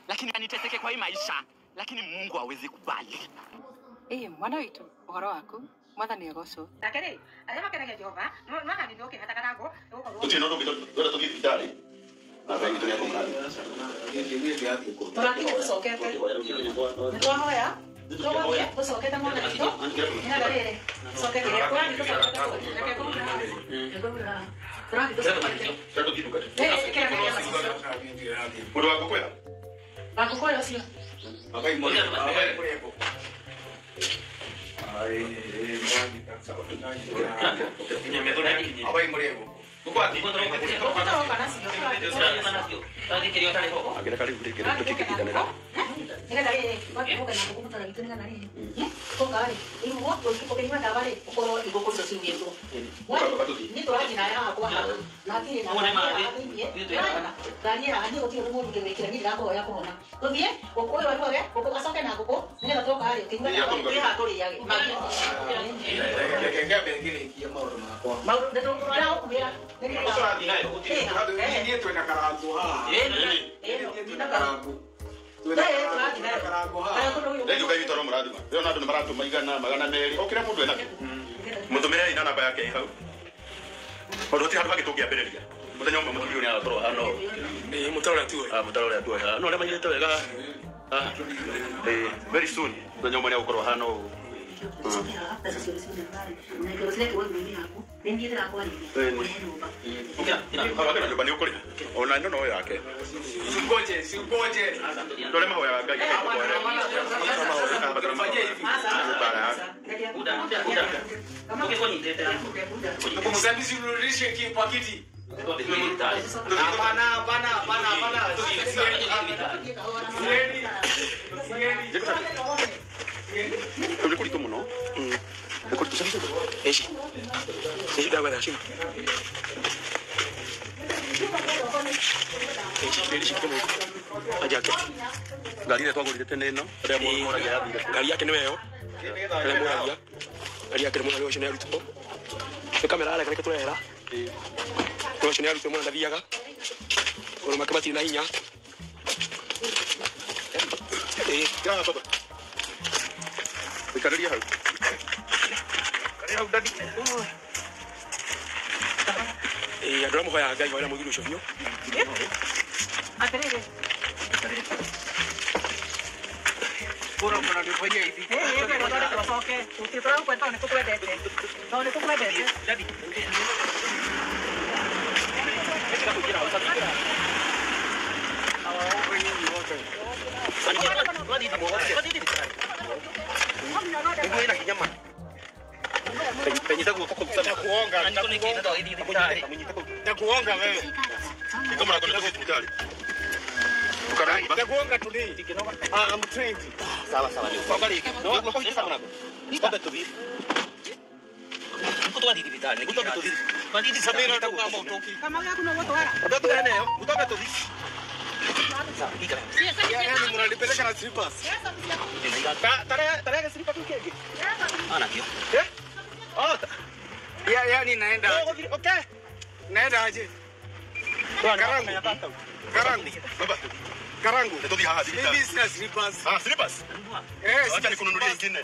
lakini aniteseke kwa hii maisha, lakini Mungu hawezi kubali. Mwana wetu, uhoro waku, mwathani agoco. Lakini alema kana Jehova, mwana ni ndoke hata kanago, uko Tuti no ndo tugi bitari. Na wengi tunia kumani. Turaki usokete. Ndio hoya. Ndio usokete mwana kito. Ina dalele. Sokete kwa ni kusokete. Turaki usokete. Chato kitu kati. Kila Mudo wako kwela. Wako kwela sio. Abai mmoja. Abai mmoja. Abai mmoja. Bukwati. Agera kali kutikira kutikira. Ina dalele. Watu boka na kukumta na kitu nani? Toka ali. Ni moto ukipokea ni madawale ukoro igoko sio singeto. Ni to aji na ya kwa hapa. Lakini na Daniela hadi wote rumo ngekira ni ngako ya kuona. Tovie ukoro wali wale ukoko asoke na ngoko. Ni toka ali. Kinga ya hatori yake. Ngeke bengine kia mauro makwa. Mauro ndio ndio kumira. Ni twena karangu ha. Ni karangu. Ndio kai toro muradi ma. Leo nadu maratu maigana magana meri. Okira mundu ena. Mutumire ina namba yake hau. Odoti hatu bagitugia bereria. Mutanyo mama mutumire ina toro hano. Ni mutarora tuwe. Mutarora tuwe. No le mayete wega. Very soon. Mutanyo mwana ukoro hano. Ona ndo no yake. Singoje. Ndo lema hoya gaga. Kumzambizi ulirishe kipakiti. Hapana. Kuli kumuno. Kuli tusabisa. Eshi dawa da shima. Ajake. Gari ya twangu litete no. Gari yake niweyo. Gari yake mwana leo shina rutuko. Kamera ala kale twera. Leo shina rutuko mwana ndaviaga. Kono makabati na hinya. Gra baba. Bikaria hau. Kare hau dadi. Andra moya ngai wala mugiru chovio. Aterere. Puro para de poñe hivi. Pero soke, uti trao kwenda ni kukwedete. No ni kukwedete. Dadi. Eka kujira usafiri. Ina kinyama. Penyita kuonga. Kuonga wewe. Kama unakwenda hospitali. Kuonga today. I'm trained. Sawa. Kuangalia. No, sasa mwanangu. Nikope tu vipi? Kutoka hospitali. Kutoka tu vipi? Kwa nini sabira tu kama utoki? Kama yako na watu wala. Ndio eneo. Kutoka tu vipi? Yani mnalipeleka na slippers. Tarehe slippers tu kege. Ana kio. Yani naenda. Okay. Naenda aje? Karangu. Baba. Karangu. Ndio haha digital. Business slippers. Slippers. Acha nikununulie nyingine.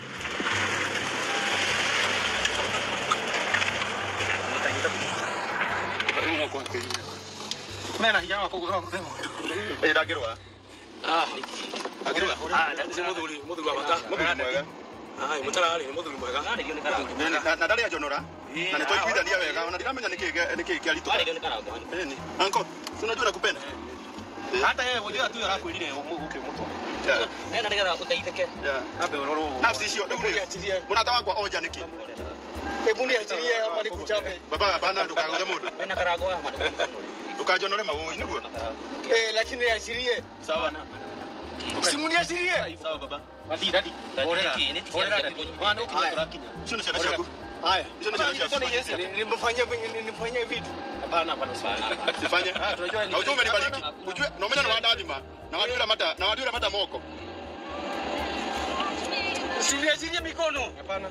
Mena hiya wako kwa. Ndagirwa. Agirwa. Ndio mudhuri wa bata. Mwega. Mutarari mudhuri mwega. Na ndari ya jonora. Na nitoi kwithania wega. Ona ndiramenya niki kiarito. Anko, unajua nakupenda. Hata yeye unajua tu arakwirire uke muto. Nenda ndigara utaitheke. Abe uroro. Nafsi cio ndio. Munata wakwa oja niki. Ebundi achirie ama nikuchape. Baba bana ndukagoja mundu. Nenda karago ama. Ukajonore mawo niguo. Lakini achirie. Sawa na. Simuni achirie. Sawa baba. Dadi. Orera. Wana ukirakinya. Sio shaka shaka. Haya. Sio nimefanyia vitu. Hapana sana. Sifanye. Tunajua ni. Hautume nibariki. Ujue naomba na wadadima. Na wadura mata moko. Usiachilie mikono. Hapana.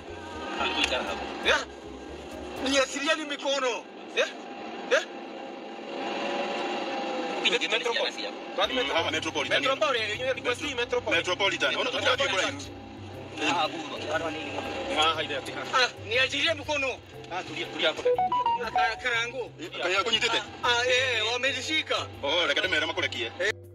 Niachilie mikono. Metropolitan. Metropolitan. Ono tutaki kula hivi. Niachilie mkono. Tulia hapo. Karangu. Kaya kunyitete. Wamezishika. Reka ndemera makurekie.